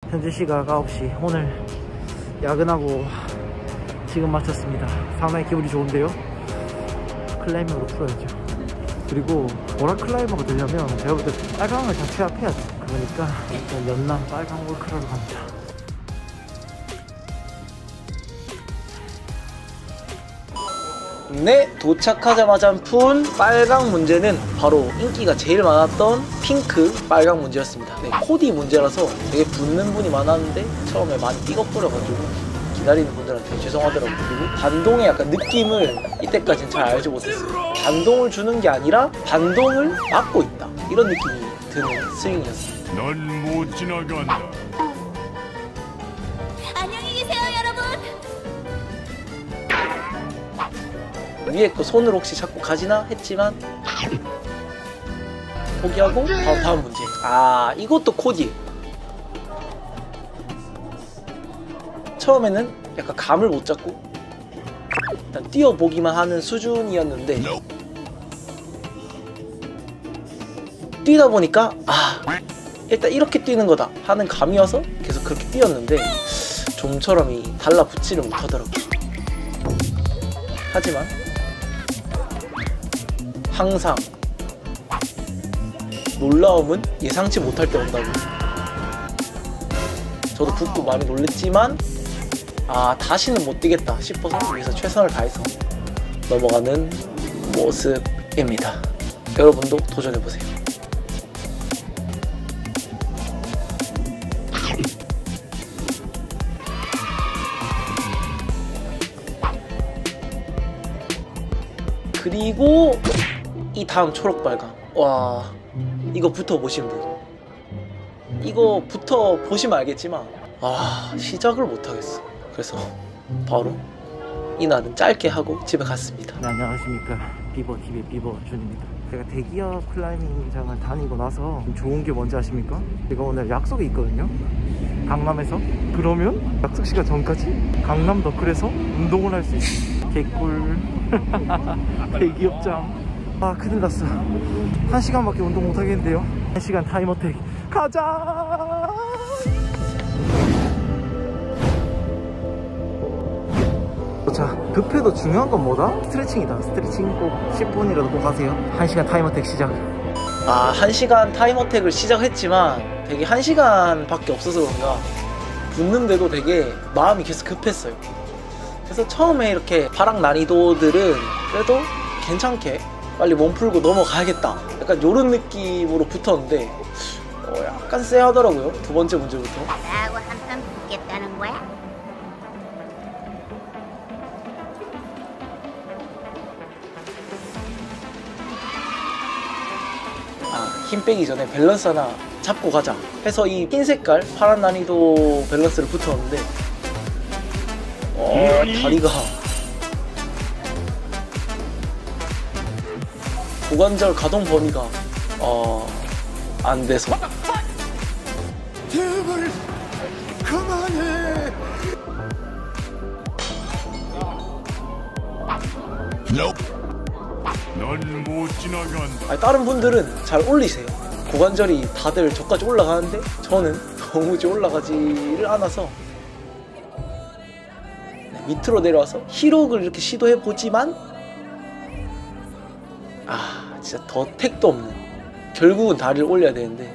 현재 시각 9시. 오늘 야근하고 지금 마쳤습니다. 상당히 기분이 좋은데요. 클라이밍으로 풀어야죠. 그리고 오락 클라이머가 되려면 제가 볼 때 빨강을 다 취합해야죠. 그러니까 일단 연남 빨강 월크러로 갑니다. 네, 도착하자마자 푼 빨강 문제는 바로 인기가 제일 많았던 핑크 빨강 문제였습니다. 네, 코디 문제라서 되게 붙는 분이 많았는데 처음에 많이 삐걱거려가지고 기다리는 분들한테 죄송하더라고요. 그리고 반동의 약간 느낌을 이때까지는 잘 알지 못했어요. 반동을 주는 게 아니라 반동을 막고 있다, 이런 느낌이 드는 스윙이었습니다. 넌 못 지나간다. 안녕히 계세요, 여러분. 위에 거 손으로 혹시 잡고 가지나 했지만 포기하고 바로 다음 문제. 아, 이것도 코디. 처음에는 약간 감을 못 잡고 일단 뛰어보기만 하는 수준이었는데 뛰다 보니까 아, 일단 이렇게 뛰는 거다 하는 감이 와서 계속 그렇게 뛰었는데 좀처럼 달라붙지를 못하더라고요. 하지만 항상 놀라움은 예상치 못할 때 온다고. 저도 붙고 많이 놀랬지만 아, 다시는 못 뛰겠다 싶어서 여기서 최선을 다해서 넘어가는 모습입니다. 여러분도 도전해보세요. 그리고 이 다음 초록빨강. 와, 이거 붙어보신 분, 이거 붙어보시면 알겠지만 아, 시작을 못하겠어. 그래서 바로 이날은 짧게 하고 집에 갔습니다. 네, 안녕하십니까. 비버TV의 비버준입니다. 제가 대기업 클라이밍장을 다니고 나서 좋은 게 뭔지 아십니까? 제가 오늘 약속이 있거든요, 강남에서. 그러면 약속 시간 전까지 강남 너클에서 운동을 할 수 있어. 개꿀. 대기업장. 아, 큰일 났어. 1시간밖에 운동 못 하겠는데요. 1시간 타임어택 가자. 자, 급해도 중요한 건 뭐다? 스트레칭이다. 스트레칭 꼭 10분이라도 꼭 하세요. 1시간 타임어택 시작. 아, 1시간 타임어택을 시작했지만 되게 1시간밖에 없어서 그런가 붙는데도 되게 마음이 계속 급했어요. 그래서 처음에 이렇게 파락 난이도들은 그래도 괜찮게 빨리 몸 풀고 넘어가야겠다, 약간 요런 느낌으로 붙었는데 약간 쎄하더라고요. 두 번째 문제부터. 나하고 한판 붙겠다는 거야? 아, 힘 빼기 전에 밸런스 하나 잡고 가자 해서 이 흰 색깔 파란 난이도 밸런스를 붙었는데 다리가 고관절 가동 범위가 안 돼서. 제발 그만해. 넌 못 지나간다. 아니, 다른 분들은 잘 올리세요. 고관절이 다들 저까지 올라가는데 저는 도무지 올라가지를 않아서 밑으로 내려와서 히록을 이렇게 시도해보지만 아, 진짜 더 택도 없는. 결국은 다리를 올려야 되는데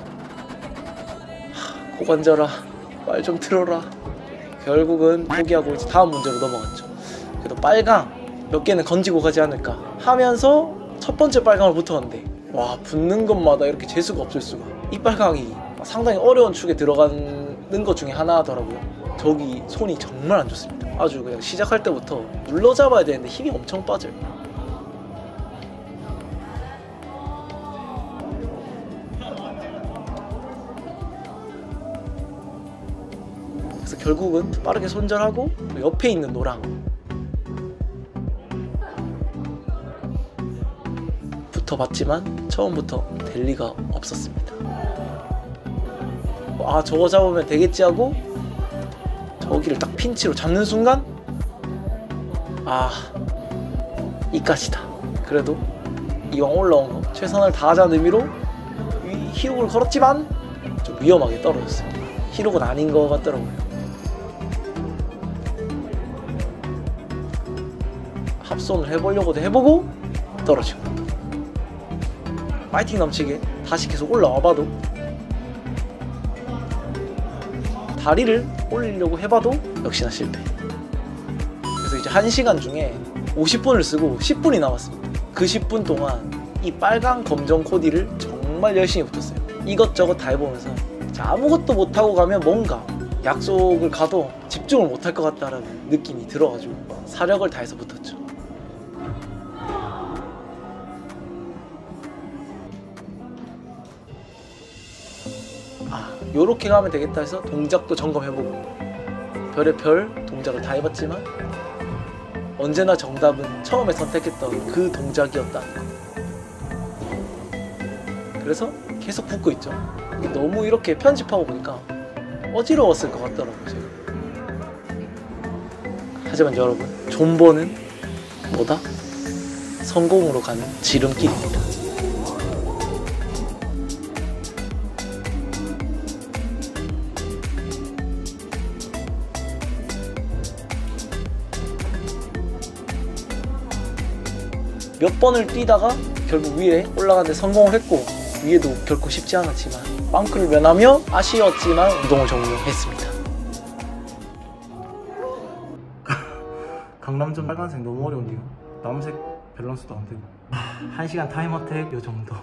고관절아, 말 좀 들어라. 결국은 포기하고 이제 다음 문제로 넘어갔죠. 그래도 빨강 몇 개는 건지고 가지 않을까 하면서 첫 번째 빨강을 붙었는데 와, 붙는 것마다 이렇게 재수가 없을 수가. 이 빨강이 상당히 어려운 축에 들어가는 것 중에 하나더라고요. 저기 손이 정말 안 좋습니다. 아주 그냥 시작할 때부터 눌러 잡아야 되는데 힘이 엄청 빠져요. 그래서 결국은 빠르게 손절하고 옆에 있는 노랑 붙어봤지만 처음부터 될 리가 없었습니다. 아, 저거 잡으면 되겠지 하고 저기를 딱 핀치로 잡는 순간 아, 이까지다. 그래도 이왕 올라온 거 최선을 다하자는 의미로 히옥을 걸었지만 좀 위험하게 떨어졌어요. 히로는 아닌 것 같더라고요. 합손을 해보려고도 해보고 떨어지고, 파이팅 넘치게 다시 계속 올라와봐도, 다리를 올리려고 해봐도 역시나 실패. 그래서 이제 1시간 중에 50분을 쓰고 10분이 남았습니다. 그 10분 동안 이 빨강 검정 코디를 정말 열심히 붙었어요. 이것저것 다 해보면서 아무것도 못하고 가면 뭔가 약속을 가도 집중을 못할 것 같다라는 느낌이 들어가지고 사력을 다해서 붙었죠. 요렇게 가면 되겠다 해서 동작도 점검해보고 별의별 동작을 다 해봤지만 언제나 정답은 처음에 선택했던 그 동작이었다는 거. 그래서 계속 붙고 있죠. 너무 이렇게 편집하고 보니까 어지러웠을 것 같더라고요, 제가. 하지만 여러분, 존버는 뭐다? 성공으로 가는 지름길입니다. 몇 번을 뛰다가 결국 위에 올라가는데 성공을 했고, 위에도 결코 쉽지 않았지만 빵크를 면하며 아쉬웠지만 우동을 종료했습니다. 강남점 빨간색 너무 어려운데요. 남색 밸런스도 안 되고. 1시간 타임어택 요 정도.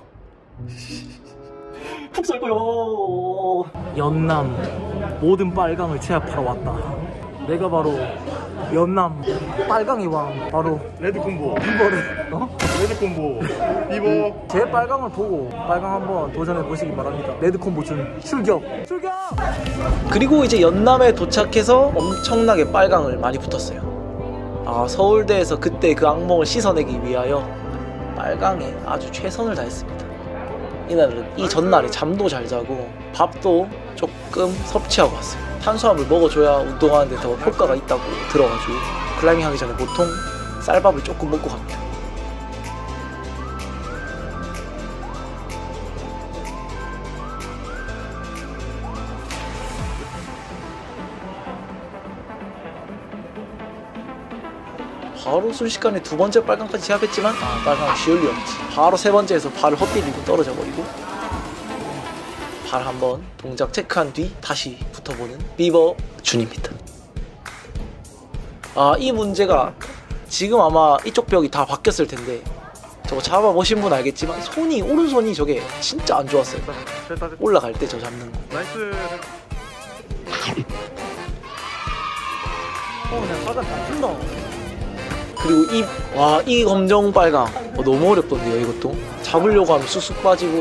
푹 쏠 거요. 연남 모든 빨강을 제압하러 왔다. 내가 바로 연남 빨강의 왕, 바로 레드 콤보. 비버를 레드 콤보. 비버. 제 빨강을 보고 빨강 한번 도전해 보시기 바랍니다. 레드 콤보 준 출격! 그리고 이제 연남에 도착해서 엄청나게 빨강을 많이 붙었어요. 서울대에서 그때 그 악몽을 씻어내기 위하여 빨강에 아주 최선을 다했습니다. 이날은 이 전날에 잠도 잘 자고 밥도 조금 섭취하고 왔어요. 탄수화물 먹어줘야 운동하는데 더 효과가 있다고 들어가지고 클라이밍 하기 전에 보통 쌀밥을 조금 먹고 갑니다. 바로 순식간에 두 번째 빨강까지 제압했지만 빨강은 쉬울 리 없지. 바로 세 번째에서 발을 헛디디고 떨어져 버리고, 발 한번 동작 체크한 뒤 다시 붙어보는 비버 준입니다. 이 문제가 지금 아마 이쪽 벽이 다 바뀌었을 텐데, 저거 잡아보신 분 알겠지만 오른손이 저게 진짜 안 좋았어요. 올라갈 때 저 잡는 거. 나이스. 그냥 빨강 잘 쓴다. 그리고 이 검정 빨강 너무 어렵던데요. 이것도 잡으려고 하면 쑥쑥 빠지고,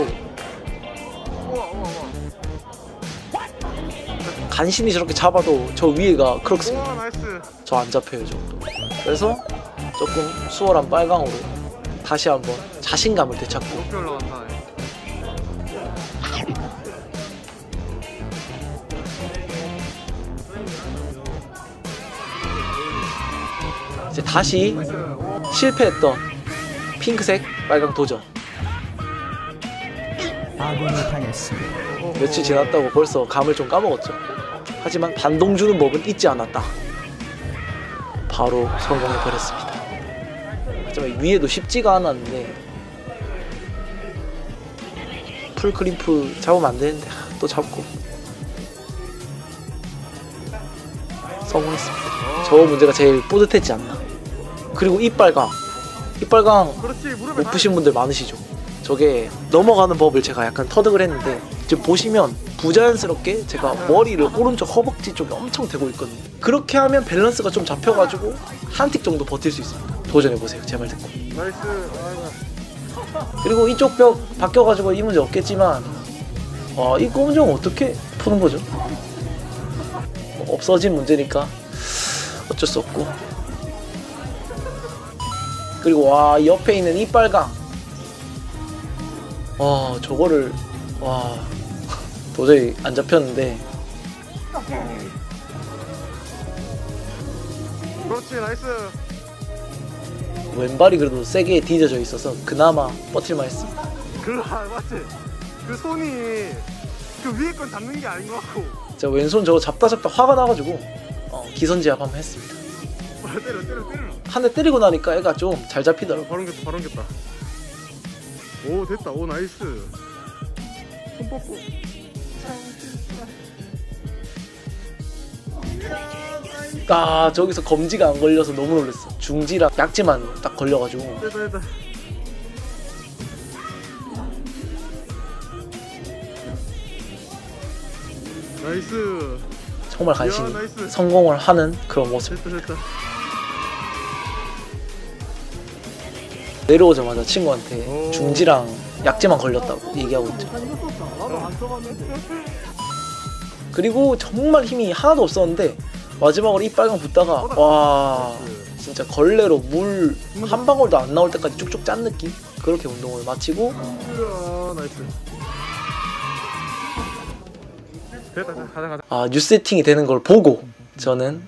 간신히 저렇게 잡아도 저 위에가 크록스입니다. 나이스. 저 안 잡혀요, 저것도. 그래서 조금 수월한 빨강으로 다시 한번 자신감을 되찾고, 높이 올라간다. 이제 다시 실패했던 핑크색 빨강 도전. 아군이 당했습니다. 며칠 지났다고 벌써 감을 좀 까먹었죠. 하지만 반동 주는 법은 잊지 않았다. 바로 성공해버렸습니다. 하지만 위에도 쉽지가 않았는데, 풀크림프 잡으면 안 되는데 또 잡고 성공했습니다. 저 문제가 제일 뿌듯했지 않나. 그리고 이 빨강 못 푸신 분들 많으시죠. 저게 넘어가는 법을 제가 약간 터득을 했는데, 지금 보시면 부자연스럽게 제가 머리를 오른쪽 허벅지 쪽에 엄청 대고 있거든요. 그렇게 하면 밸런스가 좀 잡혀가지고 한 틱 정도 버틸 수 있습니다. 도전해보세요, 제 말 듣고. 나이스. 그리고 이쪽 벽 바뀌어가지고 이 문제 없겠지만, 이 검정 어떻게 푸는 거죠? 없어진 문제니까 어쩔 수 없고. 그리고 옆에 있는 이 빨강, 저거를 도저히 안 잡혔는데. 그렇지. 나이스. 왼발이 그래도 세게 디뎌져 있어서 그나마 버틸만 했습니다. 맞지. 그 손이 그 위에 건 잡는 게 아닌 것 같고 제가 왼손 저거 잡다 화가 나가지고 기선제압 한번 했습니다. 때려. 한 대 때리고 나니까 애가 좀 잘 잡히더라고. 바로 옮겼다. 오, 됐다. 오, 나이스. 손 뻗고. 저기서 검지가 안 걸려서 너무 놀랐어. 중지랑 약지만 딱 걸려가지고. 됐다. 나이스. 정말 간신히 이야, 나이스. 성공을 하는 그런 모습. 됐다. 내려오자마자 친구한테 오. 중지랑 약지만 걸렸다고 얘기하고 있죠. 나도 안 써봤는데. 그리고 정말 힘이 하나도 없었는데 마지막으로 이 빨강 붙다가 와 진짜 걸레로 물 한 방울도 안 나올 때까지 쭉쭉 짠 느낌? 그렇게 운동을 마치고 이야, 나이스. 됐다. 가자. 뉴 세팅이 되는 걸 보고 저는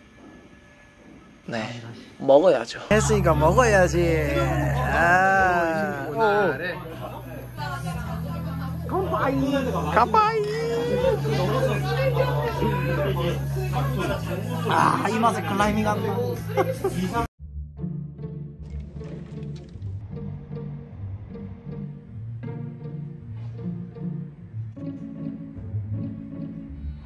네 먹어야죠. 했으니까 먹어야지. 가빠이. 이 맛에 클라이밍 한다.